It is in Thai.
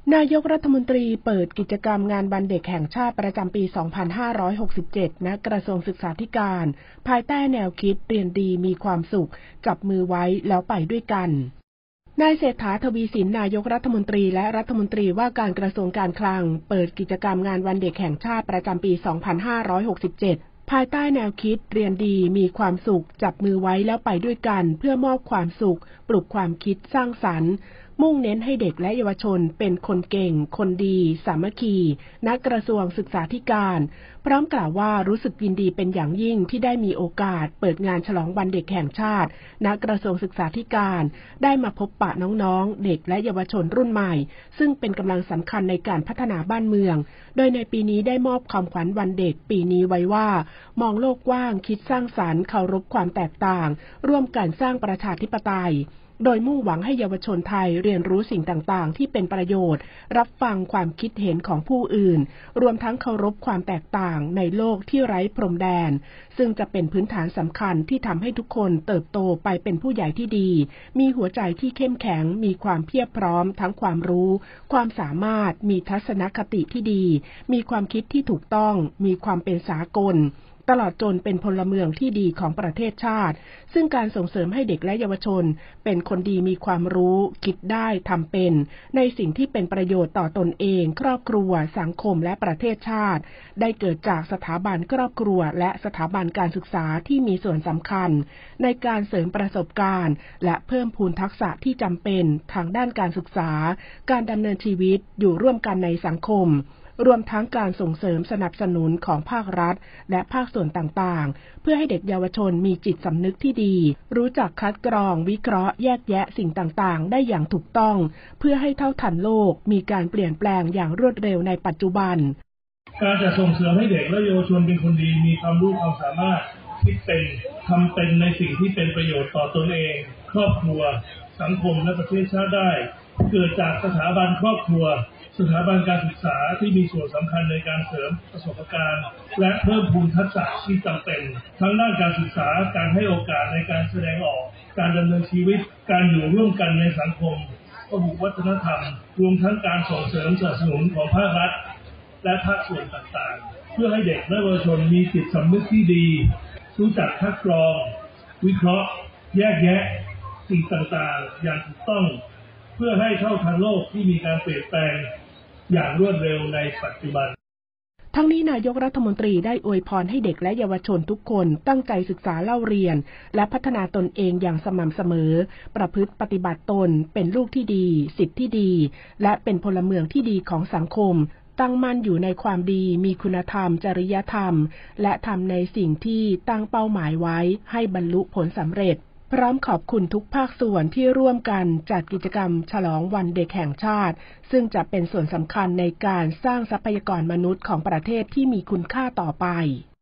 นายกรัฐมนตรีเปิดกิจกรรมงานวันเด็กแห่งชาติประจำปี 2567 ณ กระทรวงศึกษาธิการ ภายใต้แนวคิดเรียนดีมีความสุขจับมือไว้แล้วไปด้วยกัน นายเศรษฐา ทวีสิน นายกรัฐมนตรีและรัฐมนตรีว่าการกระทรวงการคลังเปิดกิจกรรมงานวันเด็กแห่งชาติประจำปี 2567 ภายใต้แนวคิดเรียนดีมีความสุขจับมือไว้แล้วไปด้วยกันเพื่อมอบความสุขปลุกความคิดสร้างสรรค์มุ่งเน้นให้เด็กและเยาวชนเป็นคนเก่งคนดีสามัคคีณกระทรวงศึกษาธิการพร้อมกล่าวว่ารู้สึกยินดีเป็นอย่างยิ่งที่ได้มีโอกาสเปิดงานฉลองวันเด็กแห่งชาติณกระทรวงศึกษาธิการได้มาพบปะน้องๆเด็กและเยาวชนรุ่นใหม่ซึ่งเป็นกำลังสำคัญในการพัฒนาบ้านเมืองโดยในปีนี้ได้มอบความขวัญวันเด็กปีนี้ไว้ว่ามองโลกกว้างคิดสร้างสรรค์เคารพความแตกต่างร่วมกันสร้างประชาธิปไตยโดยมุ่งหวังให้เยาวชนไทยเรียนรู้สิ่งต่างๆที่เป็นประโยชน์รับฟังความคิดเห็นของผู้อื่นรวมทั้งเคารพความแตกต่างในโลกที่ไร้พรมแดนซึ่งจะเป็นพื้นฐานสำคัญที่ทำให้ทุกคนเติบโตไปเป็นผู้ใหญ่ที่ดีมีหัวใจที่เข้มแข็งมีความเพียบพร้อมทั้งความรู้ความสามารถมีทัศนคติที่ดีมีความคิดที่ถูกต้องมีความเป็นสากลตลอดจนเป็นพลเมืองที่ดีของประเทศชาติซึ่งการส่งเสริมให้เด็กและเยาวชนเป็นคนดีมีความรู้คิดได้ทำเป็นในสิ่งที่เป็นประโยชน์ต่อตนเองครอบครัวสังคมและประเทศชาติได้เกิดจากสถาบันครอบครัวและสถาบันการศึกษาที่มีส่วนสำคัญในการเสริมประสบการณ์และเพิ่มพูนทักษะที่จำเป็นทางด้านการศึกษาการดำเนินชีวิตอยู่ร่วมกันในสังคมรวมทั้งการส่งเสริมสนับสนุนของภาครัฐและภาคส่วนต่างๆเพื่อให้เด็กเยาวชนมีจิตสำนึกที่ดีรู้จักคัดกรองวิเคราะห์แยกแยะสิ่งต่างๆได้อย่างถูกต้องเพื่อให้เท่าทันโลกมีการเปลี่ยนแปลงอย่างรวดเร็วในปัจจุบันการจะส่งเสริมให้เด็กและเยาวชนเป็นคนดีมีความรู้ความสามารถคิดเป็นทำเป็นในสิ่งที่เป็นประโยชน์ต่อตนเองครอบครัวสังคมและประเทศชาติได้เกิดจากสถาบันครอบครัวสถาบันการศึกษาที่มีส่วนสำคัญในการเสริมประสบการณ์และเพิ่มพูนทักษะที่จำเป็นทั้งด้านการศึกษาการให้โอกาสในการแสดงออกการดำเนินชีวิตการอยู่ร่วมกันในสังคมพหุวัฒนธรรมรวมทั้งการส่งเสริมสนับสนุนของภาครัฐและภาคส่วนต่างๆเพื่อให้เด็กและเยาวชนมีจิตสำนึกที่ดีรู้จักคัดกรองวิเคราะห์แยกแยะสิ่งต่างๆอย่างถูกต้องเพื่อให้เท่าทันโลกที่มีการเปลี่ยนแปลงอย่างรวดเร็วในปัจจุบันทั้งนี้นายกรัฐมนตรีได้อวยพรให้เด็กและเยาวชนทุกคนตั้งใจศึกษาเล่าเรียนและพัฒนาตนเองอย่างสม่ำเสมอประพฤติปฏิบัติตนเป็นลูกที่ดีศิษย์ที่ดีและเป็นพลเมืองที่ดีของสังคมตั้งมั่นอยู่ในความดีมีคุณธรรมจริยธรรมและทำในสิ่งที่ตั้งเป้าหมายไว้ให้บรรลุผลสำเร็จพร้อมขอบคุณทุกภาคส่วนที่ร่วมกันจัดกิจกรรมฉลองวันเด็กแห่งชาติซึ่งจะเป็นส่วนสำคัญในการสร้างทรัพยากรมนุษย์ของประเทศที่มีคุณค่าต่อไป